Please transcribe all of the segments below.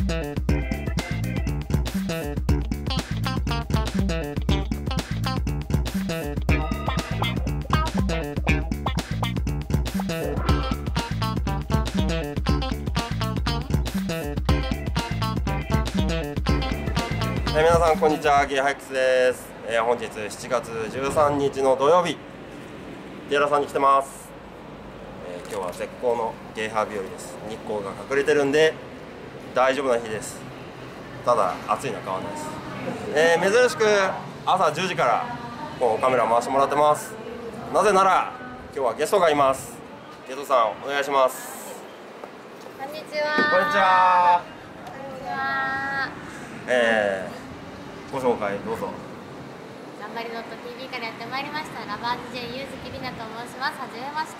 皆さんこんにちは、ゲイハイクスです。本日7月13日の土曜日、デラさんに来てます。今日は絶好のゲイハー日和です。日光が隠れてるんで大丈夫な日です。ただ暑いのは変わらないです。珍しく朝10時からこうカメラ回してもらってます。なぜなら今日はゲストがいます。ゲストさんお願いします。 こんにちは。 こんにちは。 こんにちは。 ご紹介どうぞ。 頑張りのと TV からやってまいりましたラバーズ J ゆうずきりなと申します。はじめまして。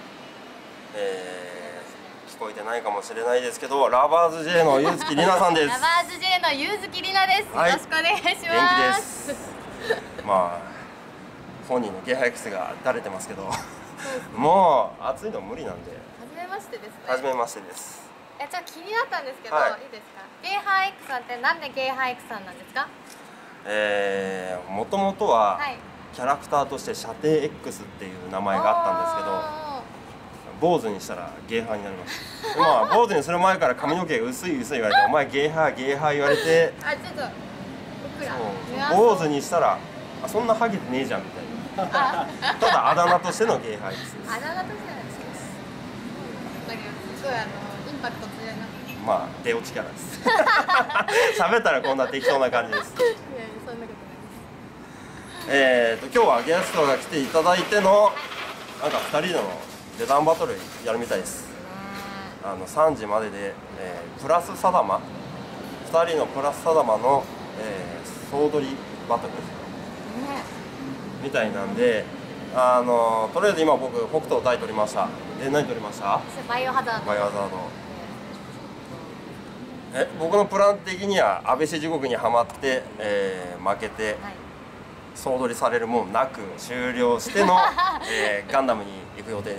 聞こえてないかもしれないですけど、ラバーズ J のゆうずきりなさんです。 ラバーズ J のゆうずきりなです。 はい、 よろしくお願いします。 元気です。まあ本人のゲイハイクスがだれてますけど、もう暑いの無理なんで。 はじめましてですね。 はじめましてです。 ちょっと気になったんですけど、 はい、 いいですか。ゲイハイクさんってなんでゲイハイクさんなんですか。 もともとは、 はい、 キャラクターとして射程 X っていう名前があったんですけど、坊主にしたらゲイハーになりました。まあ坊主にする前から髪の毛が薄い薄い言われて、お前ゲイハーゲイハー言われて、 ちょっと僕ら坊主にしたらそんなハゲてねえじゃんみたいな。ただあだ名としてのゲイハーです。 あだ名としてなんです。すごいインパクト強いな。 まあ出落ちキャラです。喋ったらこんな適当な感じです。 いやいやそんなことないです。 今日はゲストが来ていただいてのなんか2人での出談バトルやるみたいです。3時までで、プラスサダマ2人のプラスサダマの、総取りバトルみたいなんで、とりあえず今僕北斗大取りました。で何取りました？ バイオハザード。 バイオハザード。僕のプラン的には安倍氏地獄にはまって、負けて、はい、総取りされるもんなく終了しての、ガンダムに行く予定です。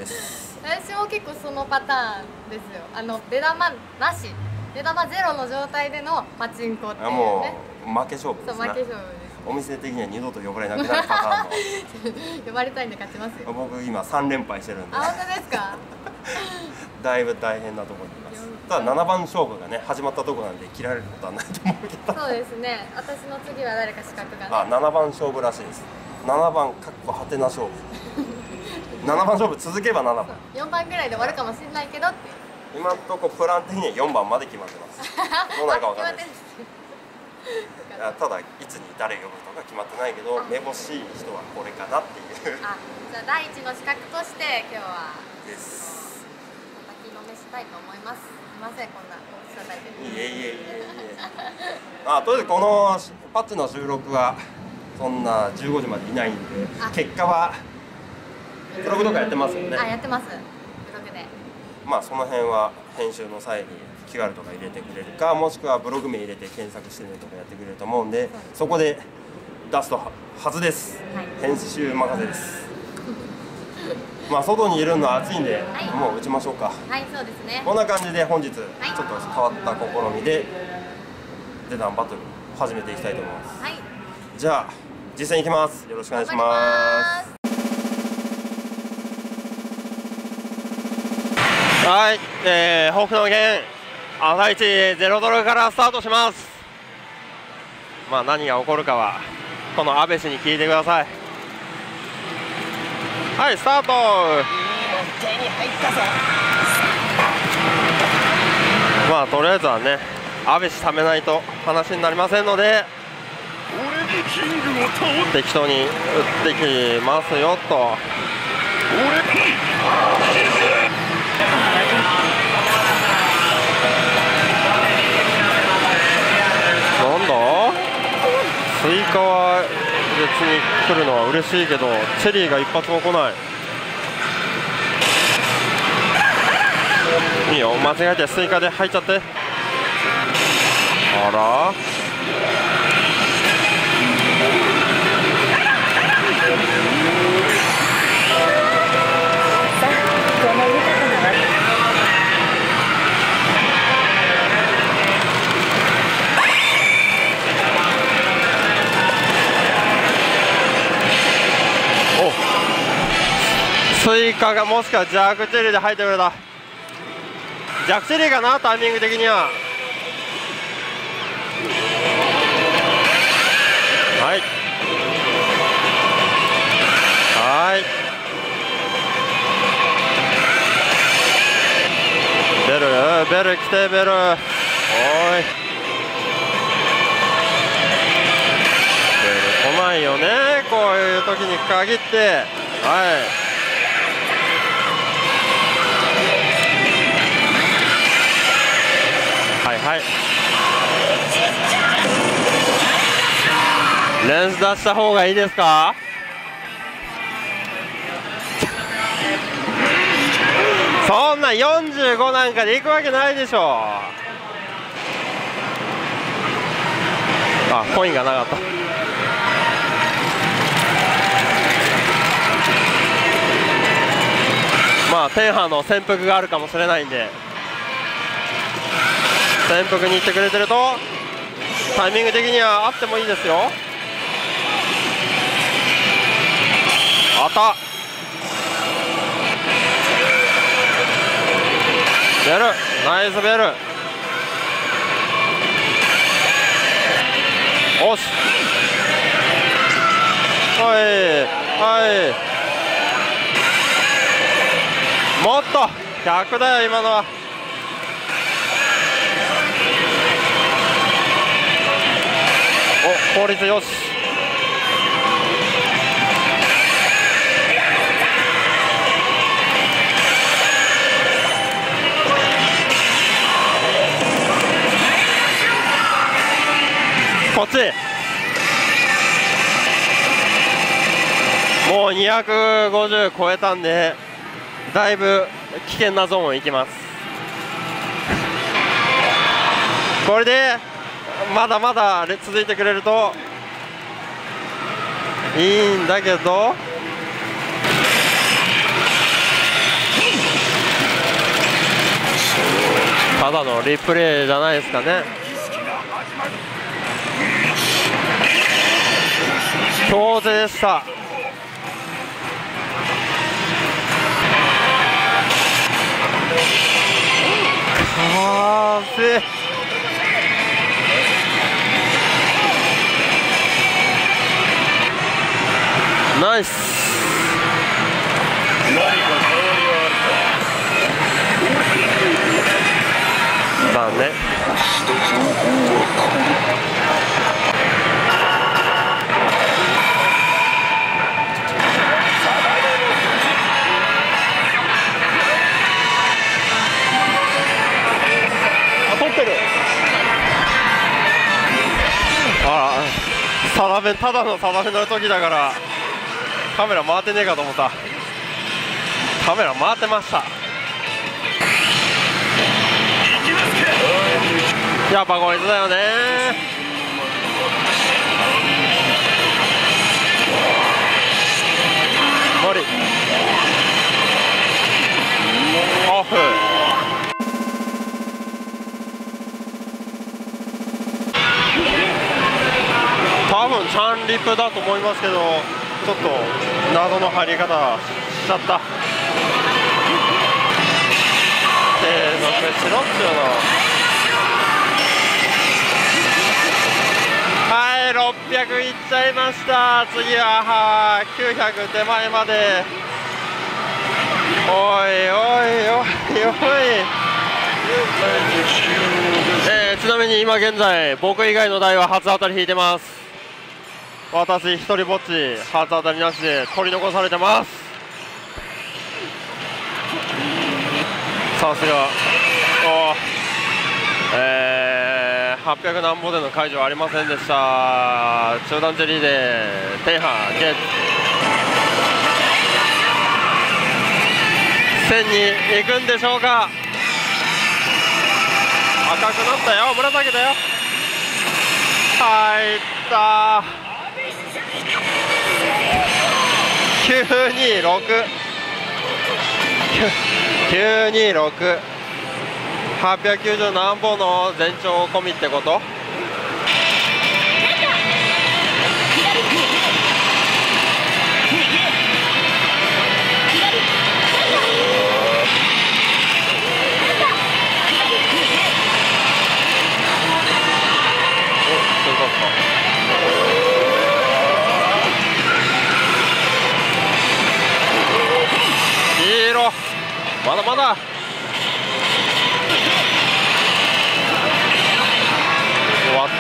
私も結構そのパターンですよ。出玉なし、出玉ゼロの状態でのパチンコっていうね。 もう負け勝負ですね。 そう負け勝負です。 お店的には二度と呼ばれなくなるパターンの。 呼ばれたいんで勝ちますよ。 僕今3連敗してるんで。 あ、本当ですか。 だいぶ大変なところにいます。ただ7番勝負がね始まったところなんで切られることはないと思うけど。 そうですね。私の次は誰か資格がね。 7番勝負らしいです。7番かっこはてな勝負。7番勝負続けば7番。 4番ぐらいで終わるかもしれないけどって。 今のとこプラン的には4番まで決まってます。どうなるかわかんないです。ただいつに誰呼ぶとか決まってないけど、めぼしい人はこれかなっていう。 じゃあ第一の資格として今日はです。 叩きのめしたいと思います。すみませんこんな大きさ大で。 いえいえいえいえ。とりあえずこのパッチの収録はそんな15時までいないんで、結果はブログとかやってますよね。 やってます。ブログで。 まあその辺は編集の際にQR とか入れてくれるか、もしくはブログ名入れて検索してねとかやってくれると思うんで、そこで出すとはずです。はい、編集任せです。まあ外にいるのは暑いんで、はい、もう打ちましょうか。 はい、そうですね。 こんな感じで本日ちょっと変わった試みで出談バトル始めていきたいと思います。はい、じゃあ実践いきます。よろしくお願いします。はい、北斗の拳朝一0ドルからスタートします。まあ何が起こるかはこの安倍氏に聞いてください。はい、スタート。まあとりあえずはね安倍氏貯めないと話になりませんので、適当に打ってきますよと。なんだ？スイカは別に来るのは嬉しいけど、チェリーが一発も来ない。いいよ、間違えてスイカで入っちゃって。あら？ 追加がもしくはジャックチェリーで入ってくれた。ジャックチェリーかな、タイミング的には。はいはい、ベル来て、ベル、おい、ベル来ないよね、こういう時に限って。はいはいはい、レンス出した方がいいですか。そんな45なんかで行くわけないでしょ。あ、コインがなかった。まあ天波の潜伏があるかもしれないんで、潜伏に行ってくれてるとタイミング的にはあってもいいですよ。あった、ベル、ナイスベル、おし、はいはい、もっと逆だよ今のは。お、効率よし。こっちもう250超えたんで、だいぶ危険なゾーン行きます。これでまだまだ続いてくれるといいんだけど、ただのリプレイじゃないですかね。強勢でした。風ナイス。残念。サダメ、ただのサダメの時だからカメラ回ってねえかと思った。カメラ回ってました。やっぱこいつだよね。無理、オフ。多分チャンリプだと思いますけど、ちょっと謎の入り方しちゃった。継続しろっていうの。はい、600いっちゃいました。次は900手前まで。おいおいおいおい。ちなみに今現在僕以外の台は初当たり引いてます。私一人ぼっち初当たりなしで取り残されてます。さすが800何歩での解除はありませんでした。中段チェリーで天波ゲット1000に行くんでしょうか。赤くなったよ、紫だよ。入った926 926 890何歩の全長込みってこと。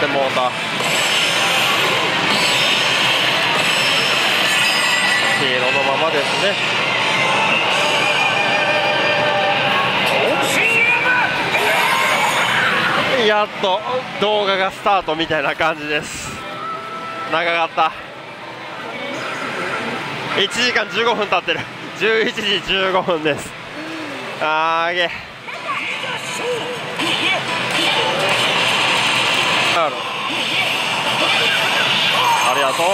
ってもうた。黄色のままですね。やっと動画がスタートみたいな感じです。長かった。1時間15分経ってる。11時15分です。ありがとう。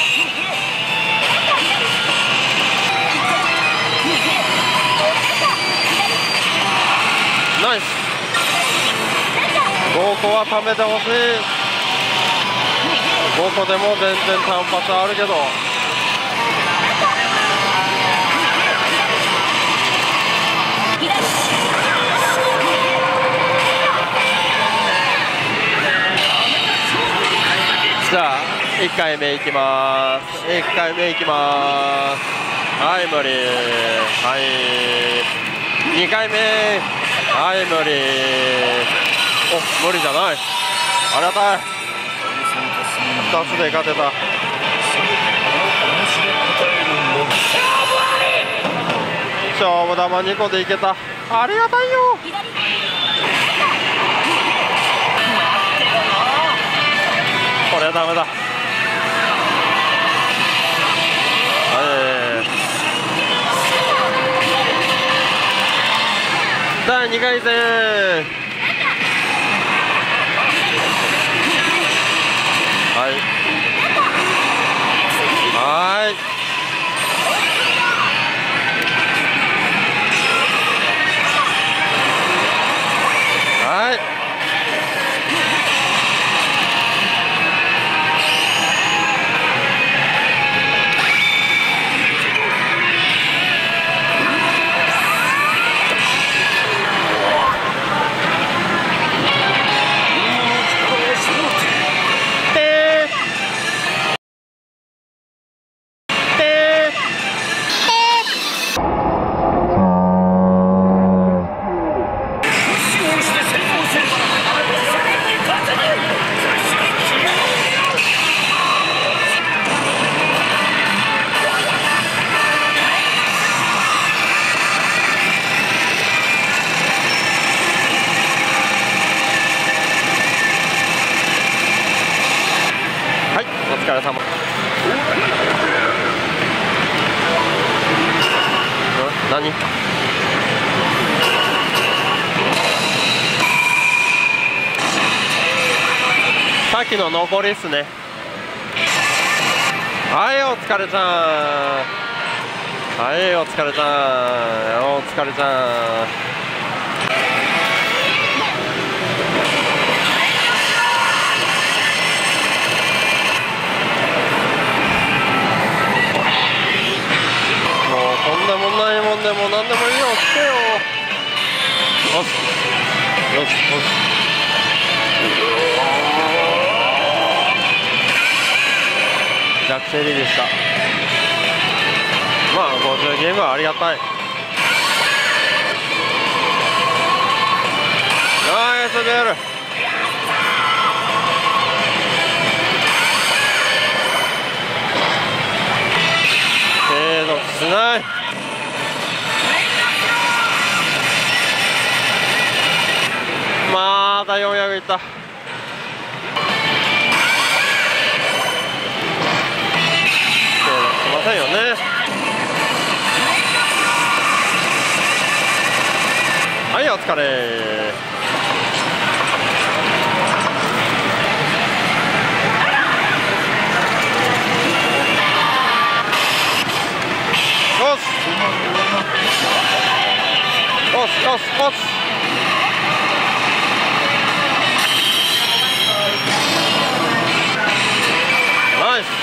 ナイス。5個は貯めてほしい。5個でも全然単発あるけど。じゃあ1回目いきます。1回目いきます。はい、無理。はい、2回目。はい、無理。お、無理じゃない。ありがたい。2つで勝てた。勝負球2個でいけた。ありがたいよ。これはダメだ。第2回戦。はいはいはい。お疲れ様。何？さっきの上りっすね。はい、お疲れちゃん。はい、お疲れちゃん。お疲れちゃん。そんなもんないもんでも何でもいいよ、来てよ。よしよしよし。弱セリでした。まあ50ゲームはありがたい。ナイスベル。継続しない。まだ400いった。継続しませんよね。はい、お疲れ。よしよしよしよし。ナイス。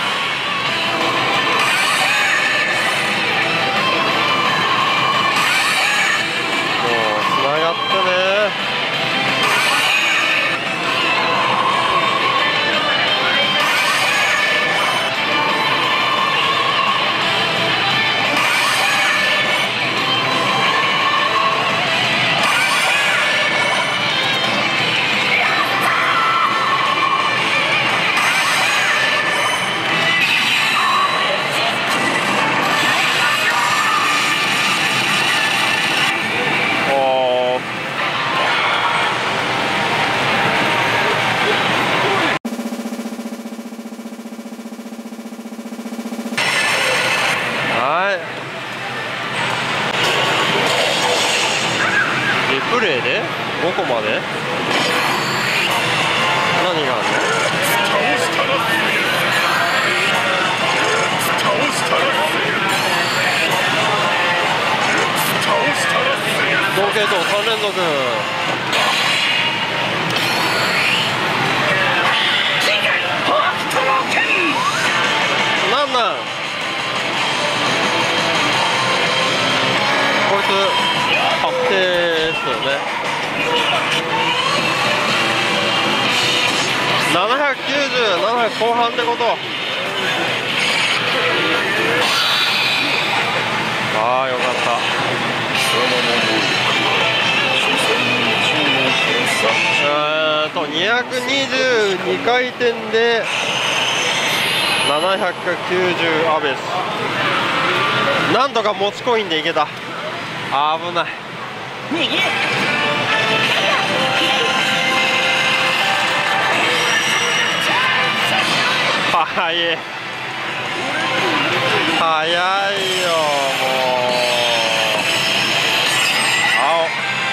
もうつながってね。 ゲート3連続。なんなんこいつ確定ですよね。790、700後半ってこと。ああよかった。222回転で790アベス。なんとか持ちコインでいけた。危ない。早い早いよもう。青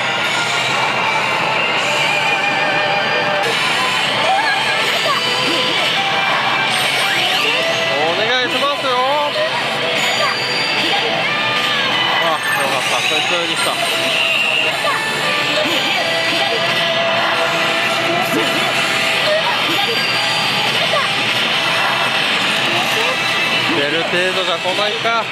お願いしますよ。あ、よかった。普通にした。出る程度じゃ来ないか。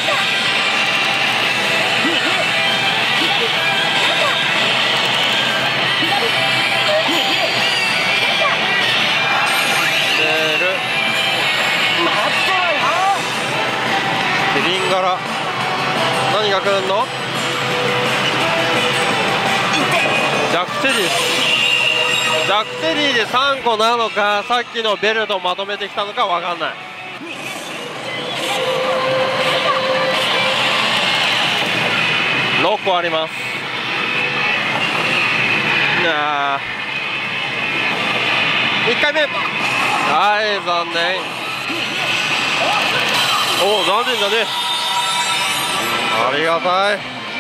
出る。キリン柄。何が来るの？ジャックテリー。ジャックテリーで3個なのか、さっきのベルトをまとめてきたのか分かんない。6個あります。1回目。はい、残念。おお、残念だね。ありがたい。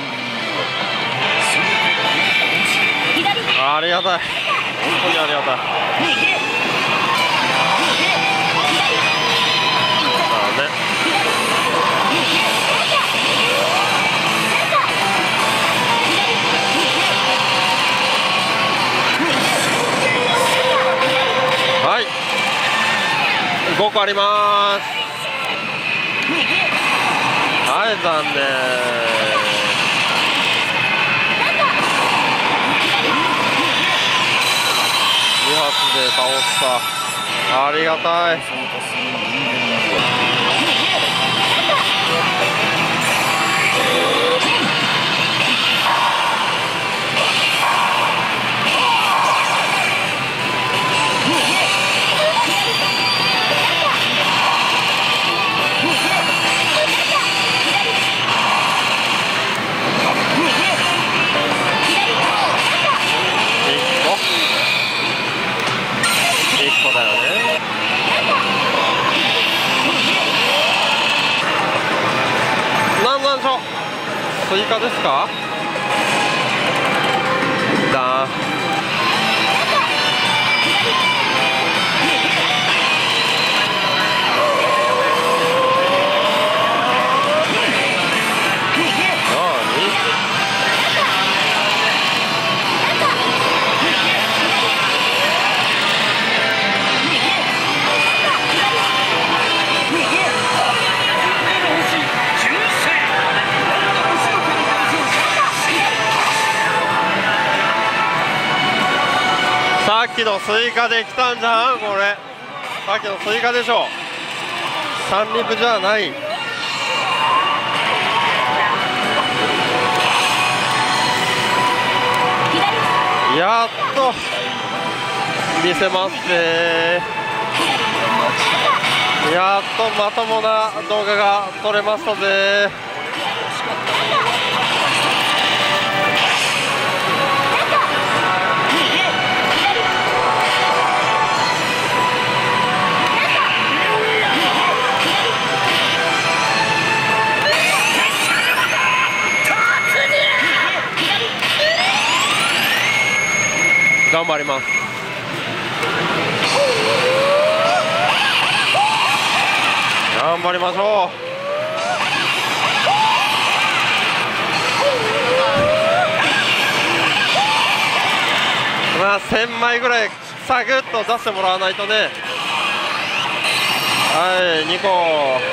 ありがたい。本当にありがたい。はい、5個あります。はい、残念。2発で倒した。ありがたい。1個だよね。なんでしょう。スイカですか？ださっきのスイカで来たんじゃんこれ。さっきのスイカでしょ。三陸じゃない。やっと見せますね。やっとまともな動画が撮れましたぜ。頑張ります。頑張りましょう。 まあ1000枚ぐらいサクッと出してもらわないとね。はい、2個。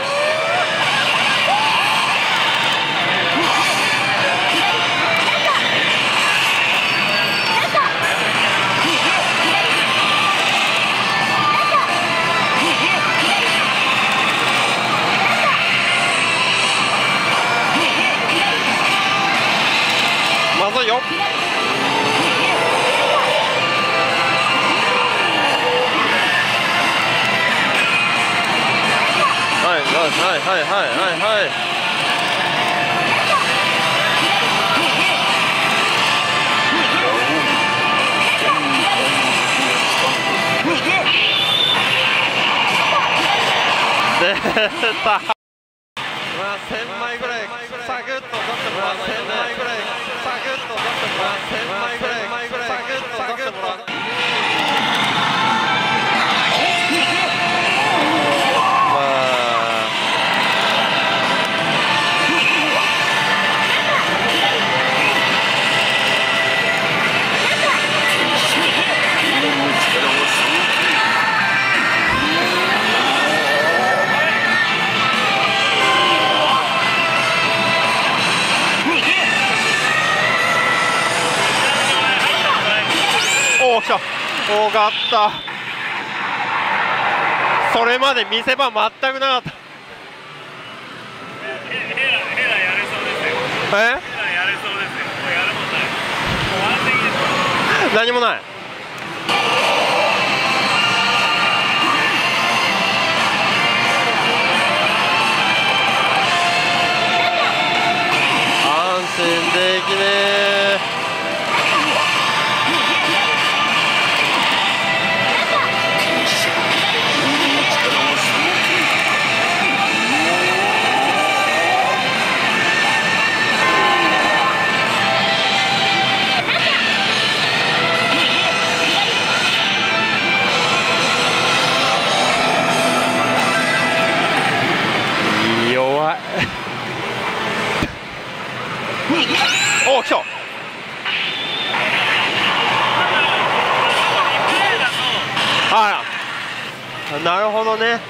まずいよ。はいはいはいはいはい。出た。まあ1000枚ぐらいサクッと出してもらわないとね。1000枚ぐらいサクッと出してもらわないと。1000枚ぐらいサクッと出してもらわないと。おお、来た。おかった。それまで見せ場全くなかった。何もない。安心できねえ。弱い。おお、来た。ああ、なるほどね。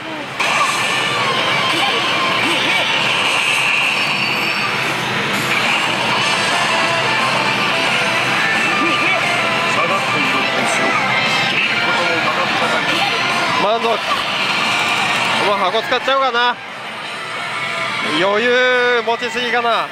満足。まあ箱使っちゃおうかな。余裕持ちすぎかな。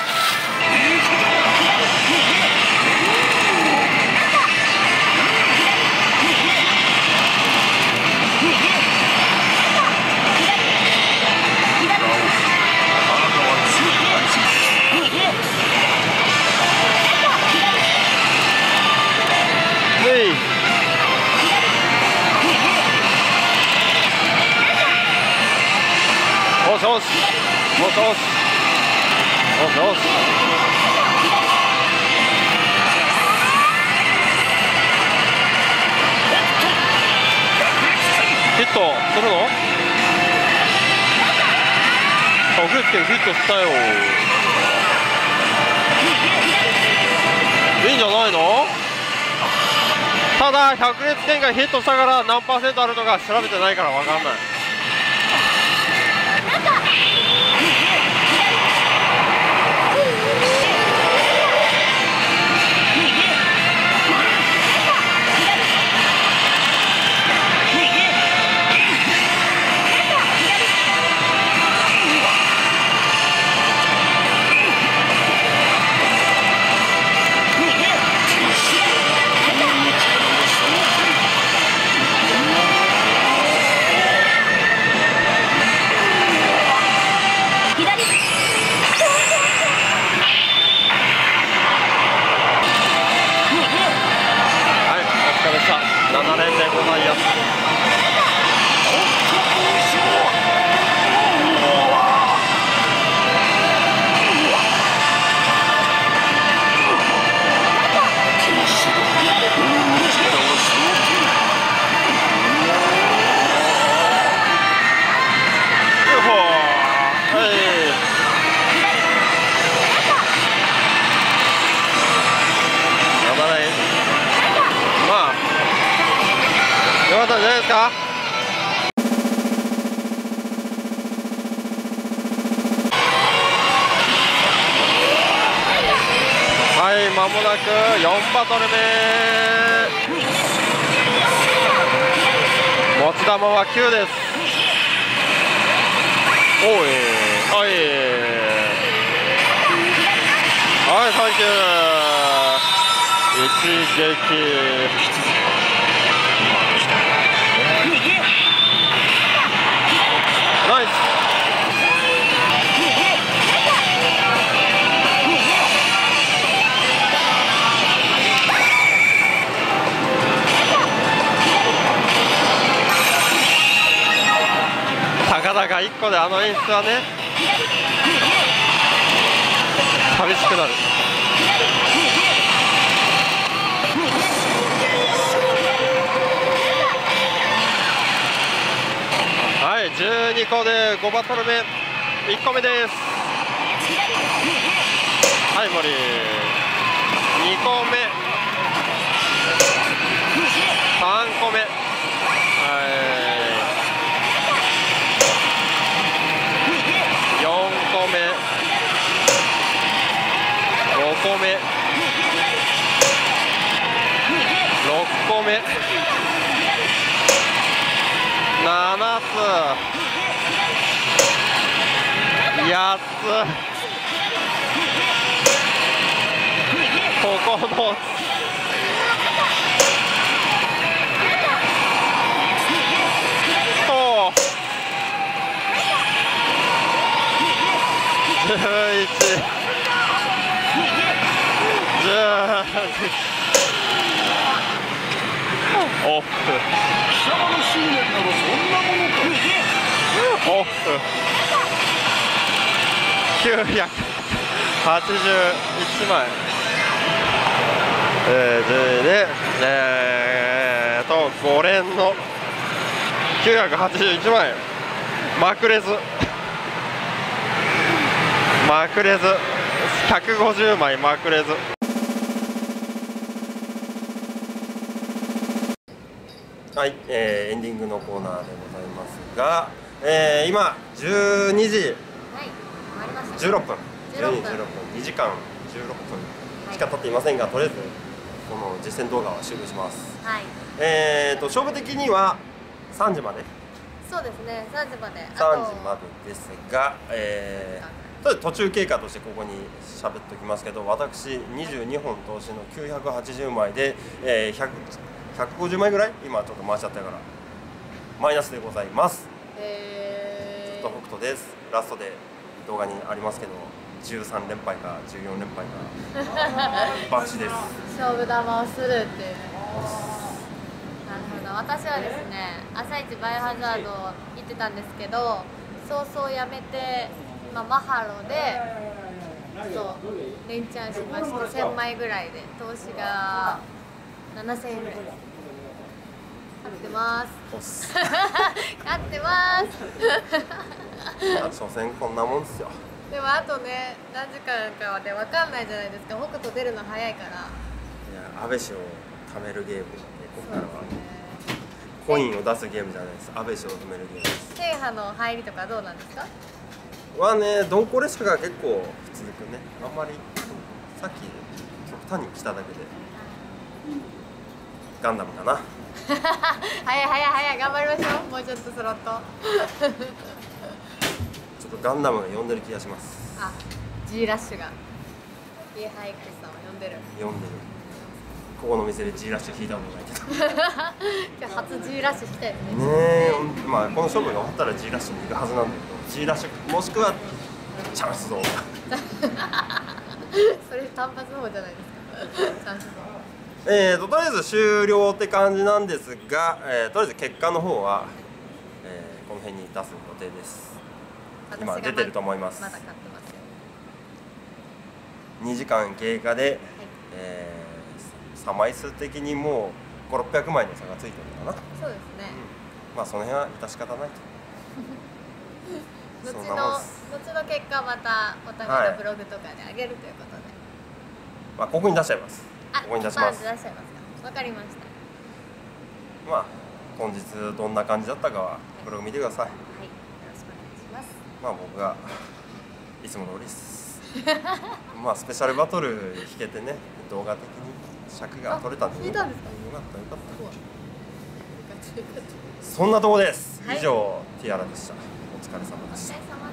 おしおしおしおしおしおし。ヒットするの？奥月ヒットしたよ。いいんじゃないの？ただ百裂拳がヒットしたから何パーセントあるのか調べてないから分かんない。7連でございます。7連かったんじゃないですか。はい、間もなく4バトル目。持ち球は9です。おいおいはい、サンキュー。一撃。ナイス。たかだか1個であの演出はね、寂しくなる。はい、12個で5バトル目、1個目です。はい、森2個目、3個目、4個目、5個目、6個目、7つ、8つ、9つ、11、10、オフ、オフ、981枚。で、5連の981枚。まくれず150枚まくれず。 はい、エンディングのコーナーでございますが、今12時16分、12時16分、2時間16分しか経っていませんが、とりあえずこの実践動画は終了します。 はい。 勝負的には3時まで。 そうですね、3時まで。 3時までですが、とりあえず途中経過としてここに喋っておきますけど、私22本投資の980枚で、150枚ぐらい今ちょっと回しちゃったからマイナスでございます。ずっと北斗です。ラストで動画にありますけど、13連敗か14連敗か爆死です。 勝負球をするっていう。なるほど。私はですね、朝一バイオハザード行ってたんですけど、早々やめて、今マハロでそう連チャンしまして、1000枚ぐらいで投資が7000円ぐらい勝ってます。勝ってます。 所詮こんなもんですよ。 でもあとね、何時間かはね分かんないじゃないですか。北斗出るの早いから。いや、 安倍氏を貯めるゲームで、ここからはコインを出すゲームじゃないです。安倍氏を止めるゲームです。 制覇の入りとかどうなんですか？ はね、ドンコレシカが結構続くね。あんまりさっき極端に来ただけでガンダムかな。 早い頑張りましょう。もうちょっとスロット。 ちょっとガンダムが呼んでる気がします。 あ、G ラッシュが G ハイクさんを呼んでる。 呼んでる。ここの店で G ラッシュ引いたことないけど。 今日初 G ラッシュしたいですね。 ねえ、まあこの勝負が終わったら G ラッシュに行くはずなんだけど、G ラッシュもしくはチャンスゾーン。 それ単発の方じゃないですか。チャンスゾーン。 とりあえず終了って感じなんですが、とりあえず結果の方は、この辺に出す予定です。今出てると思います。 まだ勝ってますよ。 2時間経過で、差枚数的にもう5、600枚の差がついてるのかな。 そうですね。 まあその辺は致し方ないと。 後の結果またお互いのブログとかで上げるということで。 まあここに出しちゃいます。ここに出します。 出しちゃいますか。わかりました。 まあ本日どんな感じだったかはブログ見てください。 はい、よろしくお願いします。 まあ僕がいつも通りですまあスペシャルバトル弾けてね、動画的に尺が取れたんでよかったよかった。そんなとこです。以上ティアラでした。お疲れ様でした。